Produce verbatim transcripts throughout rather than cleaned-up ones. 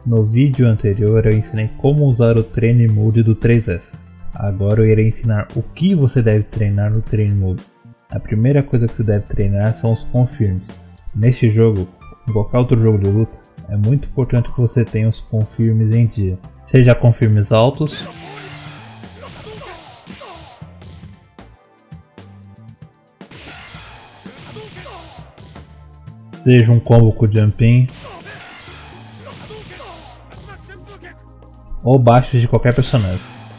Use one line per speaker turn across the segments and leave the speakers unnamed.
No vídeo anterior eu ensinei como usar o Training Mode do três S. Agora eu irei ensinar o que você deve treinar no Training Mode. A primeira coisa que você deve treinar são os confirms. Neste jogo, em qualquer outro jogo de luta, é muito importante que você tenha os confirms em dia. Seja confirms altos, seja um combo com jump-in, ou baixos de qualquer personagem.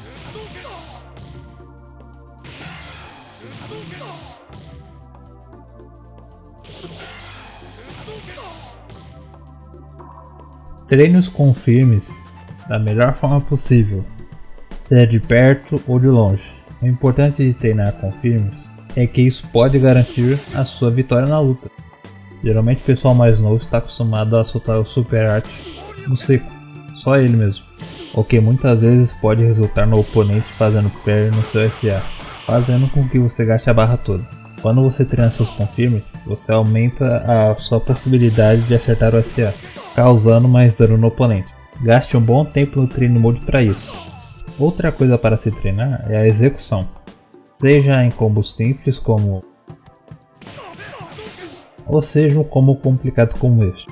Treine os confirmes da melhor forma possível, seja de perto ou de longe. O importante de treinar confirmes é que isso pode garantir a sua vitória na luta. Geralmente o pessoal mais novo está acostumado a soltar o Super Art no seco, só ele mesmo, o que muitas vezes pode resultar no oponente fazendo parry no seu S A, fazendo com que você gaste a barra toda. Quando você treina seus confirmes, você aumenta a sua possibilidade de acertar o S A, causando mais dano no oponente. Gaste um bom tempo no Training Mode para isso. Outra coisa para se treinar é a execução, seja em combos simples como ou seja um combo complicado como este.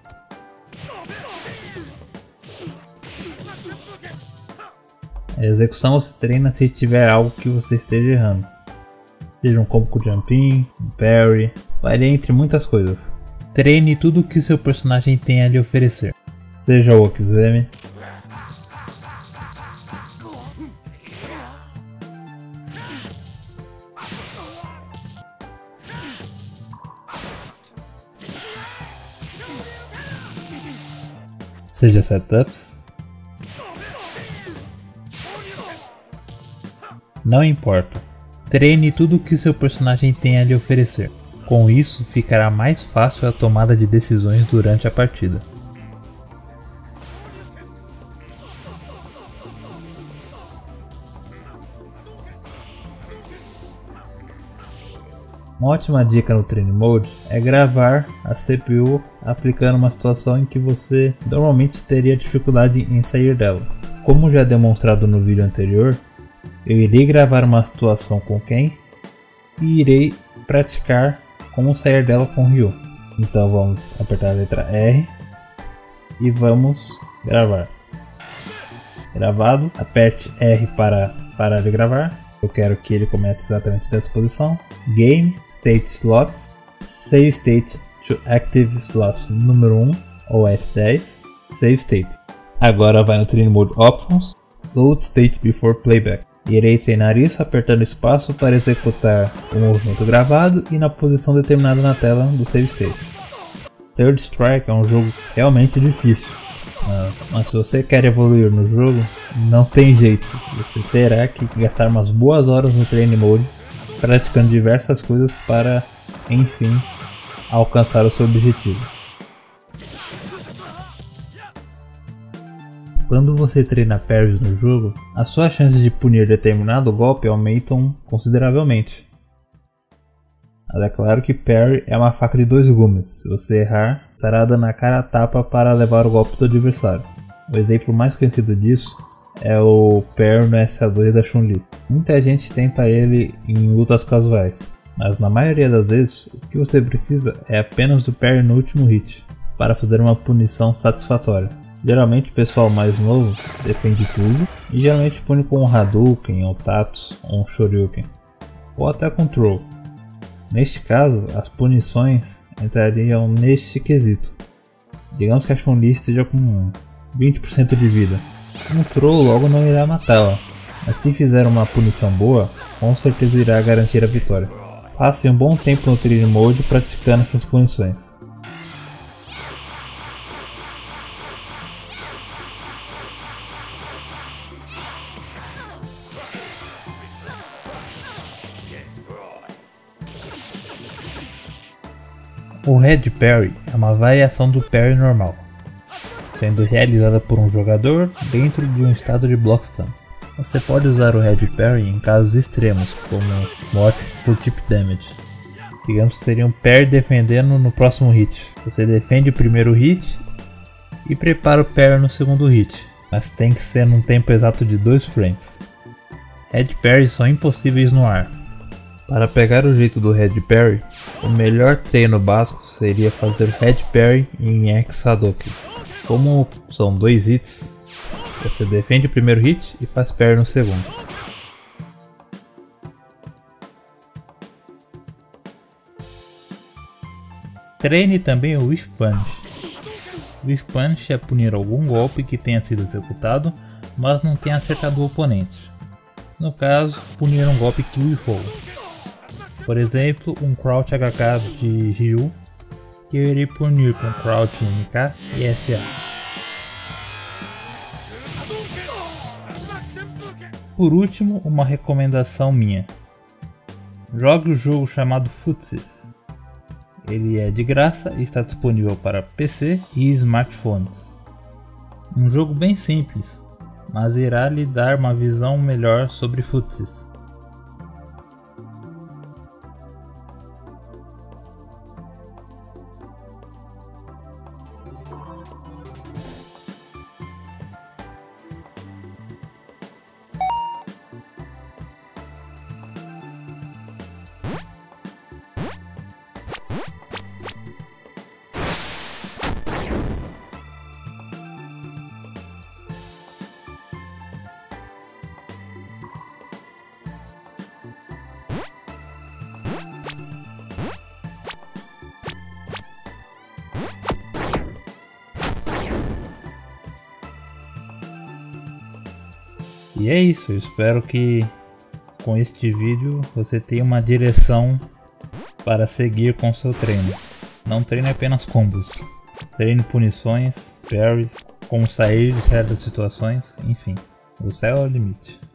A execução você treina se tiver algo que você esteja errando, seja um combo com jump-in, um parry, varia entre muitas coisas. Treine tudo que o seu personagem tem a lhe oferecer, seja o Okizeme, seja setups, não importa, treine tudo que o seu personagem tem a lhe oferecer. Com isso ficará mais fácil a tomada de decisões durante a partida. Uma ótima dica no Training Mode é gravar a C P U aplicando uma situação em que você normalmente teria dificuldade em sair dela. Como já demonstrado no vídeo anterior, eu irei gravar uma situação com Ken e irei praticar como sair dela com Ryu. Então vamos apertar a letra R e vamos gravar. Gravado, aperte R para parar de gravar. Eu quero que ele comece exatamente dessa posição. Game State Slots, Save State to Active Slot número um ou F dez, Save State. Agora vai no Training Mode Options, Load State Before Playback. Irei treinar isso apertando espaço para executar o movimento gravado e na posição determinada na tela do Save State. Third Strike é um jogo realmente difícil, mas se você quer evoluir no jogo, não tem jeito, você terá que gastar umas boas horas no Training Mode praticando diversas coisas para, enfim, alcançar o seu objetivo. Quando você treina parries no jogo, as suas chances de punir determinado golpe aumentam consideravelmente. Mas é claro que parry é uma faca de dois gumes, se você errar, estará dando a cara a tapa para levar o golpe do adversário. O exemplo mais conhecido disso é o parry no S A dois da Chun-Li. Muita gente tenta ele em lutas casuais, mas na maioria das vezes o que você precisa é apenas do parry no último hit, para fazer uma punição satisfatória. Geralmente o pessoal mais novo defende tudo e geralmente pune com um Hadouken, um Tatsu ou um Shoryuken, ou até Control. Neste caso, as punições entrariam neste quesito. Digamos que a Chun-Li esteja com vinte por cento de vida. Um Troll logo não irá matá-la, mas se fizer uma punição boa, com certeza irá garantir a vitória. Passe um bom tempo no Training Mode praticando essas punições. O Head Parry é uma variação do parry normal, sendo realizada por um jogador dentro de um estado de block stun. Você pode usar o Head Parry em casos extremos, como morte por Chip Damage. Digamos que seria um parry defendendo no próximo hit. Você defende o primeiro hit e prepara o parry no segundo hit, mas tem que ser num tempo exato de dois frames. Head parries são impossíveis no ar. Para pegar o jeito do head parry, o melhor treino básico seria fazer head parry em X Hadouken. Como são dois hits, você defende o primeiro hit e faz parry no segundo. Treine também o Whiff Punish. Whiff Punish é punir algum golpe que tenha sido executado, mas não tenha acertado o oponente. No caso, punir um golpe que whiffou. Por exemplo, um Crouch H K de Ryu, que eu irei punir com Crouch M K e S A. Por último, uma recomendação minha. Jogue o jogo chamado Footsies. Ele é de graça e está disponível para P C e smartphones. Um jogo bem simples, mas irá lhe dar uma visão melhor sobre Footsies. E é isso, eu espero que com este vídeo você tenha uma direção para seguir com seu treino. Não treine apenas combos, treine punições, parry, como sair de certas situações, enfim, o céu é o limite.